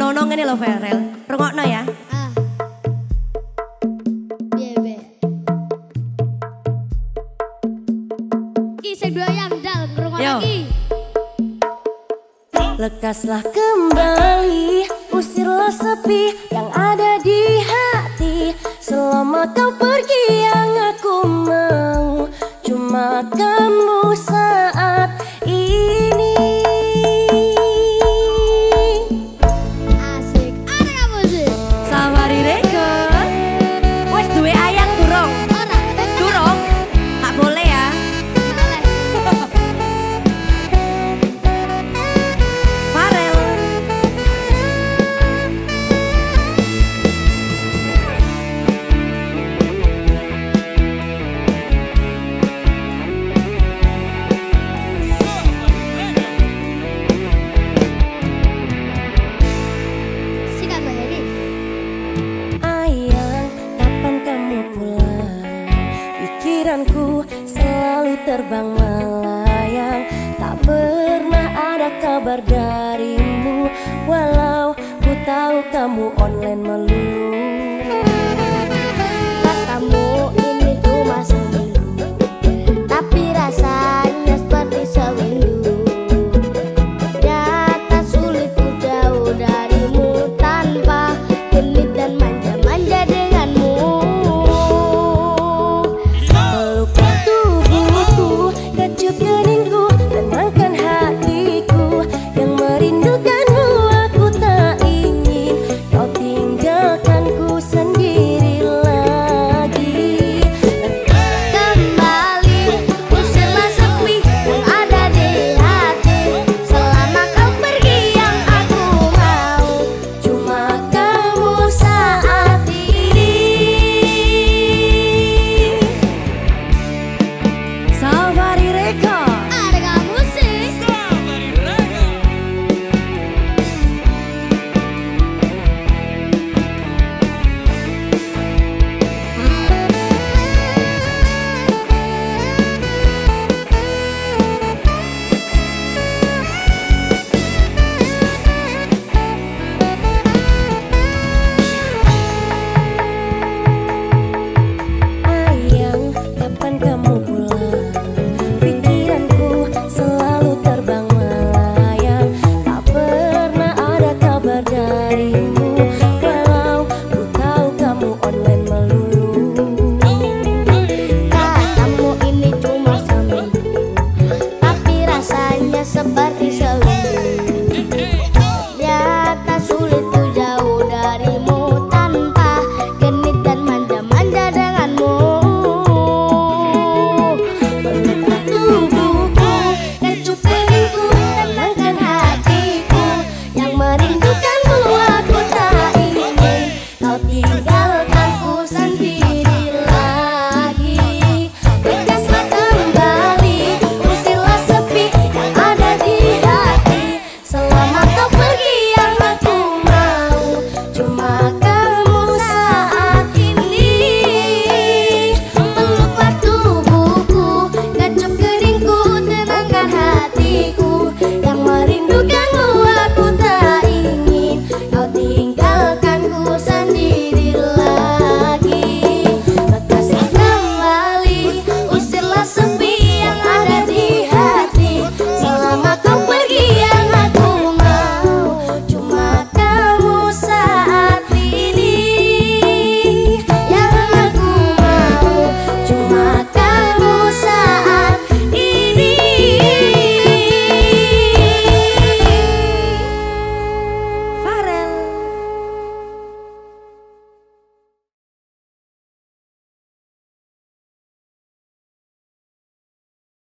ono ngene lho Ferel. Rungokno ya. Ki sing doyan dal ngrungokno iki. Lekaslah kembali, usirlah sepi yang ada di hati. Selama kau pergi yang aku mau cuma kamu saat ini. Asik, ada kamu sih. Safari Record. Wes duwe ayang durung? Ora, Durung? Tak boleh ya. boleh. Farel. Sikat saya ini. Ayang, kapan kamu pulang? Pikiranku selalu terbang melayang. Tak pernah ada kabar darimu, walau ku tahu kamu online melulu.